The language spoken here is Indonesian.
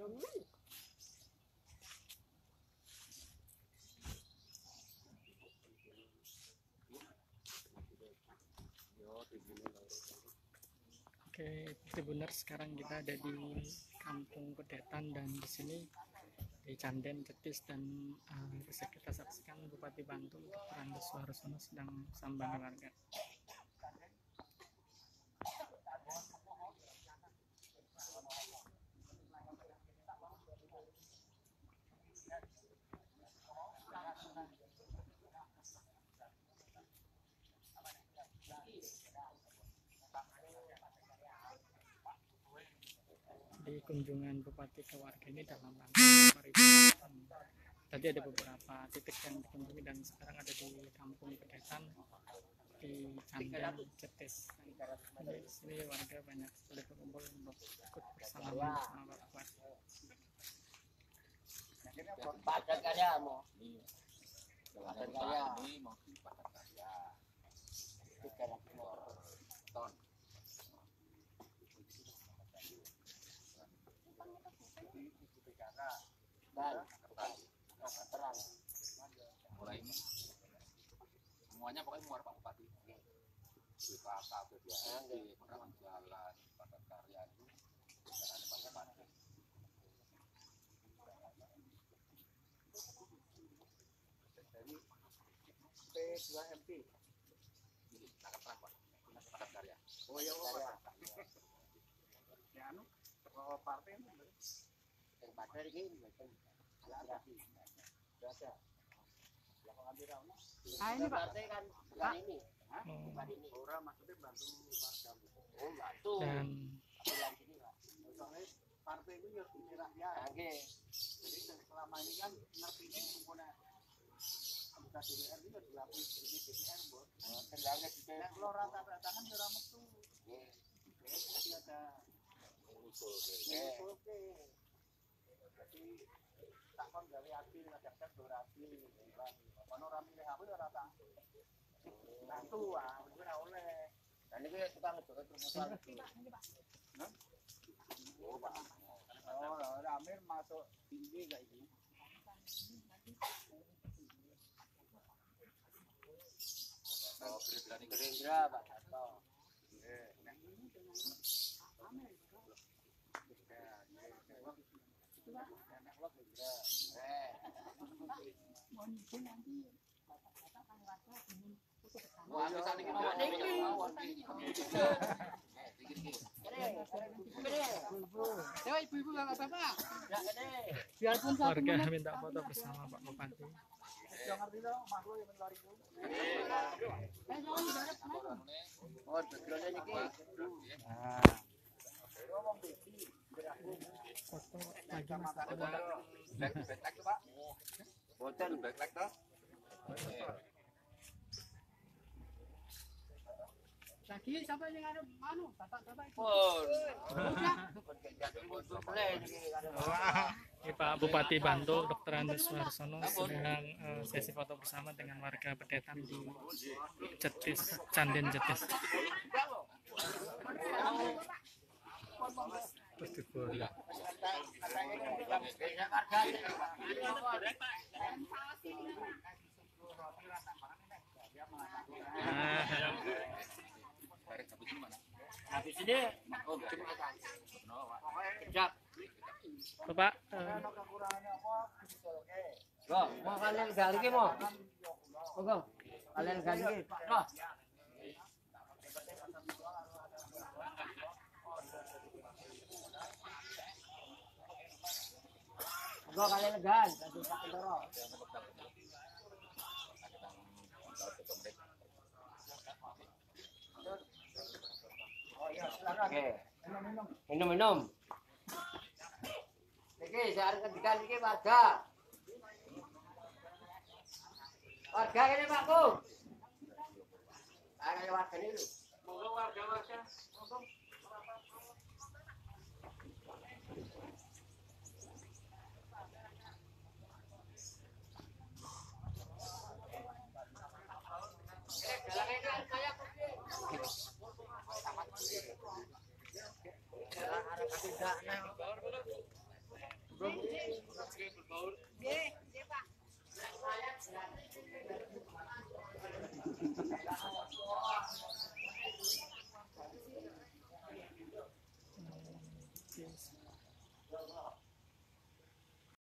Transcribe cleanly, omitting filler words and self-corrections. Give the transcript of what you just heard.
Oke, Tribuners, sekarang kita ada di Kampung Pedetan dan di sini di Canden Jetis dan bisa kita saksikan Bupati Bantul Dr. Andes Suharsono sedang sambangi warga. Di kunjungan Bupati ke warga ini dalam rangka pariwisata. Tadi ada beberapa titik yang dikunjungi dan sekarang ada di Kampung Pedetan di Canden Jetis. Di sini warga banyak sekali berkumpul untuk ikut bersalaman bersama Pak Bupati. Padat kaya mau. Padat kaya. Ini mau padat kaya. 300 ton. Dan mulai semuanya pokoknya muar Pak Bupati. Wisata kegiatan di penerangan jalan, padat karya itu ada Pak Bupati. Dari P2MP ini sangat terang Pak, padat karya. Oh ya Pak. Ya anu partai ini yang partai ini ada. Ini partai kan bukan ini. Bukan ini. Orang maksudnya bantu warga. Oh, bantu. Dan bilang gini Pak. Soalnya partai itu ya punya rakyat. Oke. Jadi selama ini kan ngertinya punya anggota DPR itu dilapis di DPR bos. Terlalu DPR. Kalau rata-rata kan ya ramet tuh. Jadi ada usul. Oke. Jadi takon gawe adil kadang durasi ono ora milih aku ya ora tak bantu aku ora oleh. Dan iki kita ngejoget proposal iki. Hah? Oh, Pak. Oh, Ramir masuk tinggi kayak gini. Oh, Gerindra Pak Hasto. warga minta foto bersama Pak Bupati. Foto lagi Mas. Backlight tuh Pak. Boten backlight toh. Lagi siapa yang ada anu bapak itu. Ini Pak Bupati Bantul Dr. Andes Suharsono sedang sesi foto bersama dengan warga Pedetan di Jetis, Canden Jetis. Habis ini Bapak, mau kalian gali ki mau? Monggo. Kalian gali ki. Loh. Monggo kalian gal, kasih Pak Kendoro. Oke. Minum. Iki saya arep ngendikan iki warga. Warga ini Pakku. Ada warga ini. Monggo warga. Monggo. Yes.